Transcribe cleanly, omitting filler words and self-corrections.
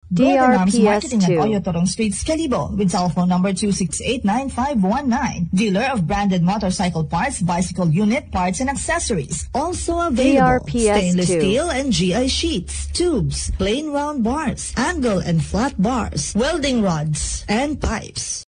Golden Arms Marketing at DRPS Oyo Torong Streets, Kalibo, with telephone number 268-9519. Dealer of branded motorcycle parts, bicycle unit, parts, and accessories. Also available DRPS stainless steel and GI sheets, tubes, plain round bars, angle and flat bars, welding rods, and pipes.